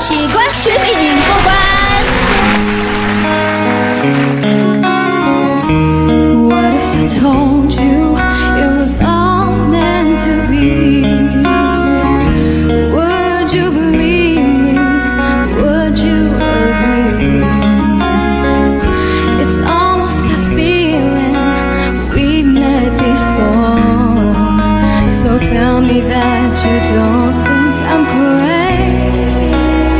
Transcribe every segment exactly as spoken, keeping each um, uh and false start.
喜关食品过关。What if I told you it was all meant to be? Would you believe me? Would you agree? It's almost that feeling we met before. So tell me that you don't think I'm crazy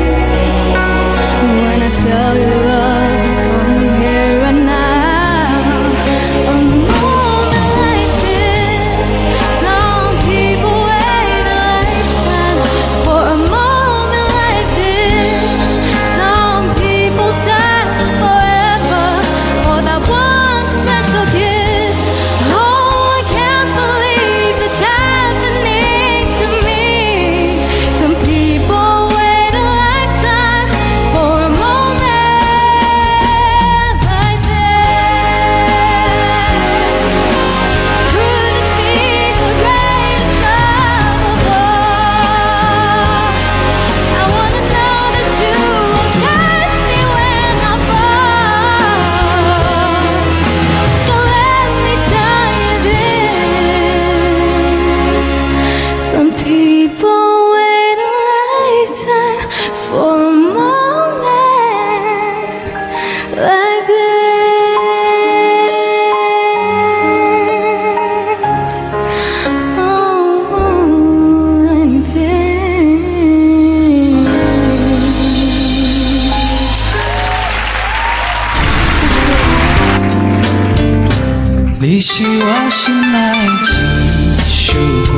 when I tell you love is coming here and now. A moment like this, some people wait a lifetime for a moment like this. Some people search forever for that one special kiss. Oh, I can't believe it's happening to me. Some people wait a lifetime for a moment like this. Could it be the greatest love of all? I wanna know that you will catch me when I fall. So let me tell you this. Some people wait a lifetime for a moment like this. Oh, like this. 你是我心爱几束花，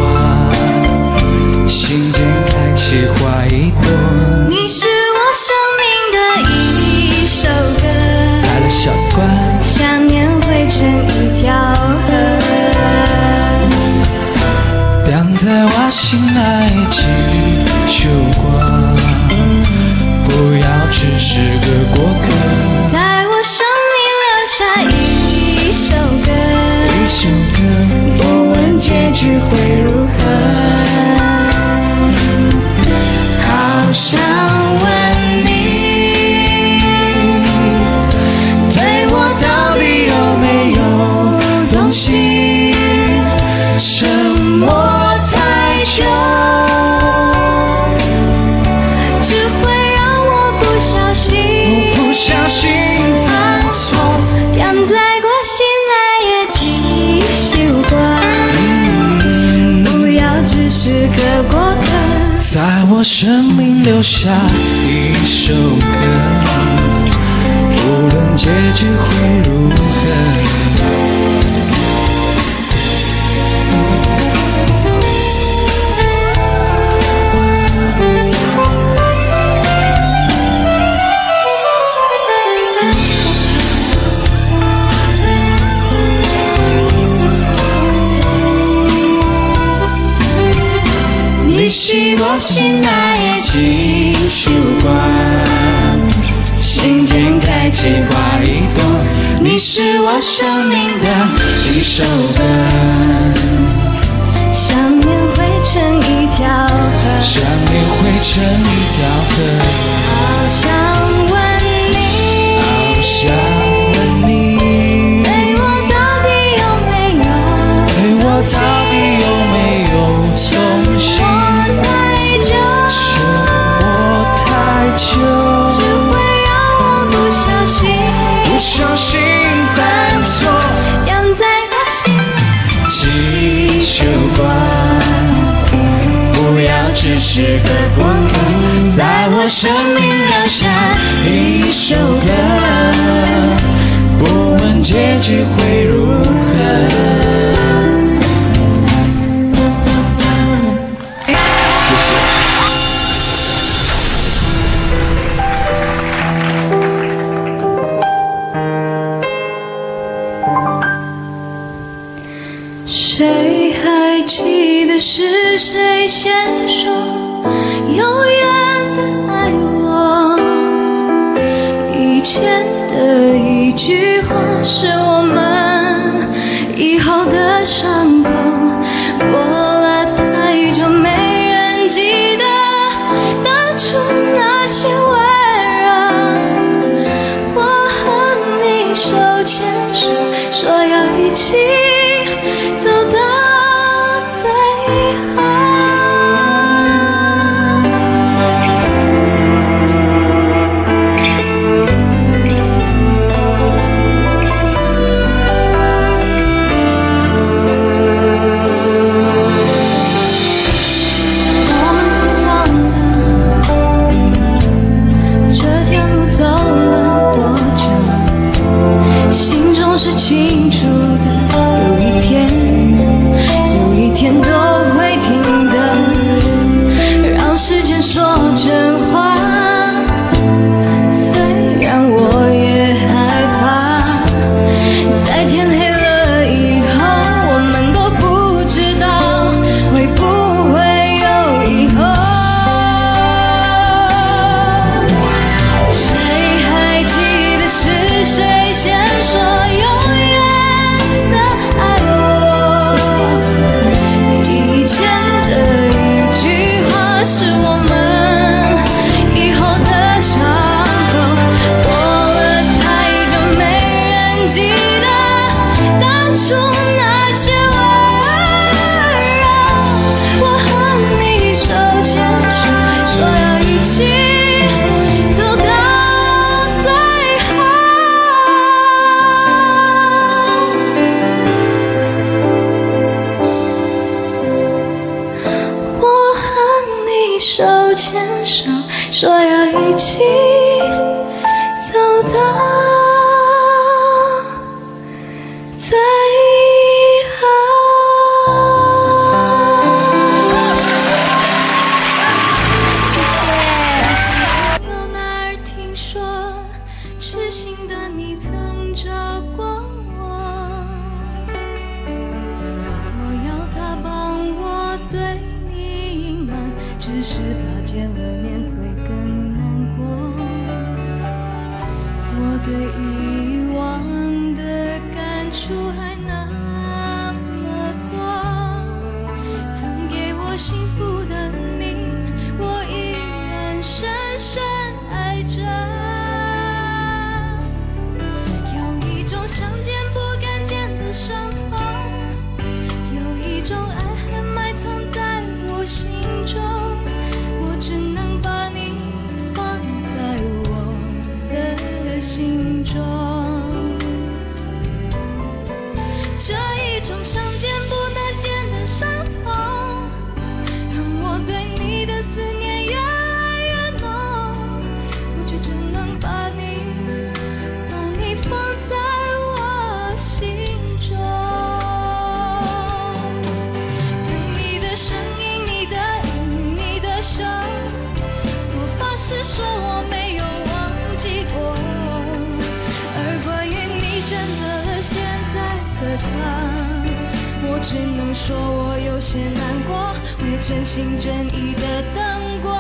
心间开起花一朵。 你是我生命的一首歌， 开了小关， 想念汇成一条河。 晾在我心爱几束花，不要只是个过客。 在我生命留下一首歌， 一首歌， 不问结局会如何。好想问你，对我到底有没有动心？沉默太久，只会让我不小心， 不小心犯错。 养在过心内也几束花，不要只是个过客。 在我生命留下一首歌，无论结局会如何。 你是我心爱的几束花，心间开起花一朵。你是我生命的一首歌，想念汇成一条河， 想念汇成一条河。 好想问你， 好想问你， 对我到底有没有， 对我到底有没有动心？ 太久， 沉默太久， 只会让我不小心， 不小心犯错。 养在我心几束花，不要只是个过客。在我生命留下一首歌，不问结局会如何。 谁还记得是谁先说永远的爱我？以前的一句话是我们以后的伤口，过了太久没人记得当初那些起走到最后。 是清楚的，有一天，有一天都会停的，让时间说真话。虽然我也害怕，在天黑了以后，我们都不知道会不会有以后。谁还记得是谁先说永远的爱我？以前的一句话是我们以后的伤口，过了太久没人记得当初那些温柔。我和你手牵手，说要一起走到手牵手，说要一起走到最后。谢谢。从哪儿听说，痴心的你曾找过我，我要他帮我对只是怕见了面会更难过。我对以往的感触还那么多，曾给我幸福的你，我依然深深爱着。有一种想见不敢见的伤痛，有一种爱还埋藏在我心中，只能把你放在我的心中。这一种想见不能见的伤痛，让我对你的思念越来越浓。我却只能把你，把你放在我心中。对你的声音，你的影，你的手，是说我没有忘记过，而关于你选择了现在的他，我只能说我有些难过，我也真心真意的等过。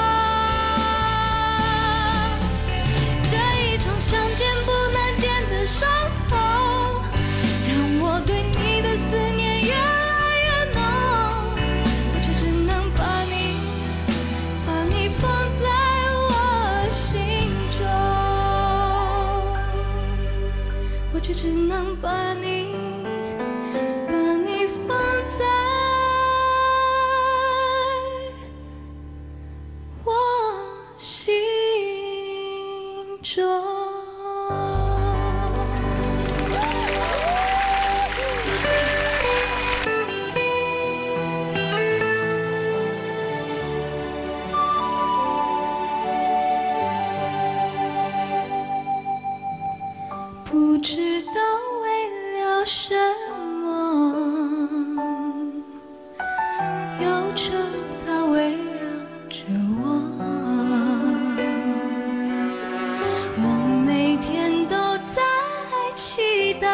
这一种想见不能见的伤痛，让我对你的思念越来越浓，我却只能把你，把你放在我却只能把你，把你放在我心中。不知道为了什么，忧愁它围绕着我，我每天都在祈祷，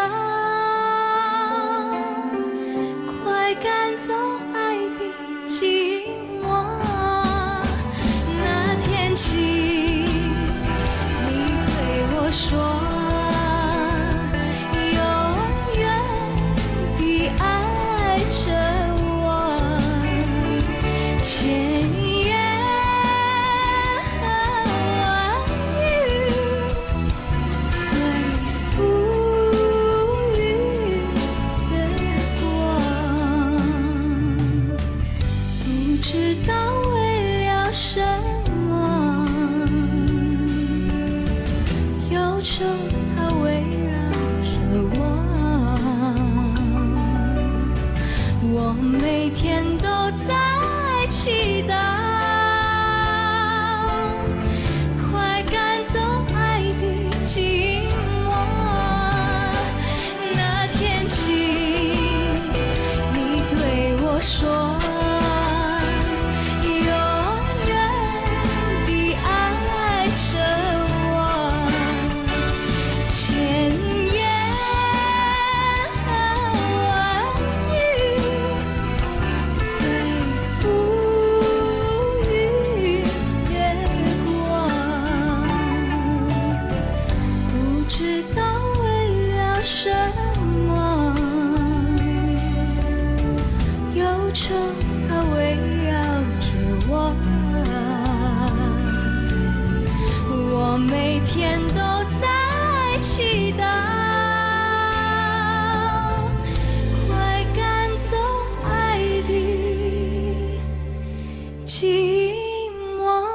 快赶走爱的寂寞。那天起，你对我说，永远愁它围绕着我，我每天都在祈祷，快赶走爱的寂寞。那天起，你对我说。每天都在祈祷，快赶走爱的寂寞。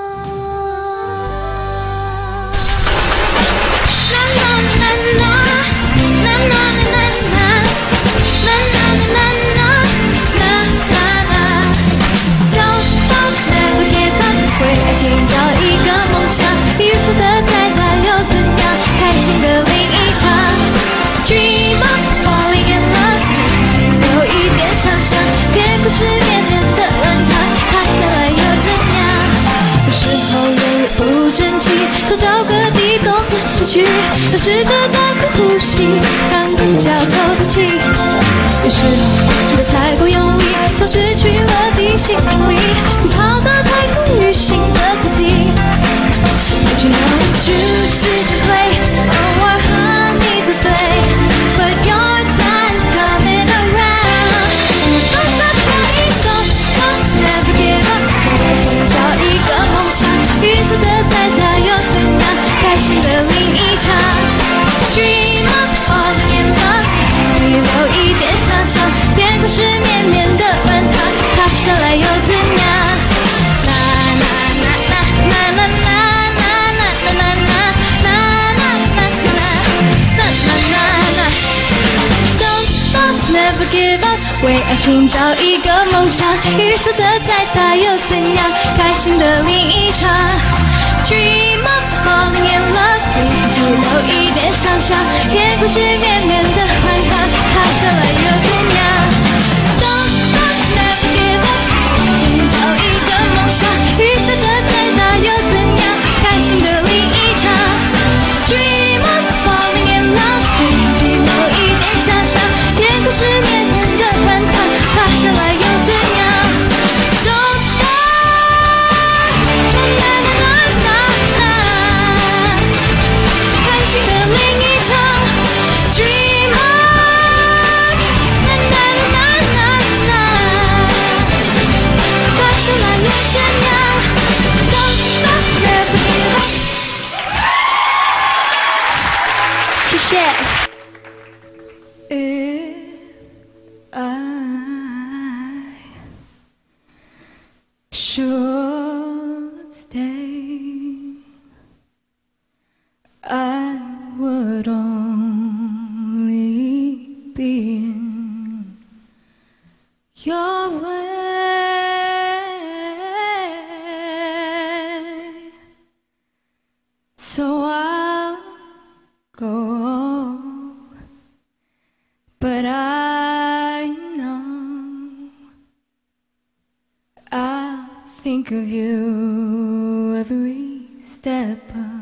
啦啦啦啦，啦啦啦啦，啦啦啦啦，啦啦啦。Don't stop, never give up， 为爱情找一个梦想。于是的再大又怎样？开心的另一场 Dream of falling in love， 有一点想象，天空是绵绵的软糖，塌下来又怎样？有时候人也不争气，手脚各地动作失去，要试着大口呼吸，让眼角透透气。有时候觉得太过用力，像失去了地心引力，不跑到太空旅行的轨迹。But you know it's true， 是真会偶尔和你作对 ，But your time's coming around。Don't stop trying, don't stop, never give up， 为爱情找一个梦想，预设的再大又怎样？开心的另一场 ，Dream of falling in love， 自己留一点想象，天空是绵绵的软糖，塌下来又怎样？啦啦啦啦啦啦啦。Never give up， 为爱情找一个梦想，预设的再大又怎样？开心的另一场 ，Dream of falling in love， 为自己留一点想象，天空是绵绵的软糖，塌下来又怎样 ？Don't stop, never give up， 为爱情找一个梦想，预设的再大又怎样？开心的另一场 ，Dream of falling in love， 为自己留一点想象。天空是绵绵的软糖，塌下来又怎样 ？Don't stop， 啦啦啦啦啦，开心的另一场 ，Dream on， 啦啦啦啦啦，塌下来又怎样 ？Don't stop, never give up。谢谢。Should stay, I would only be in your way. So I'll go, but I know I think of you every step of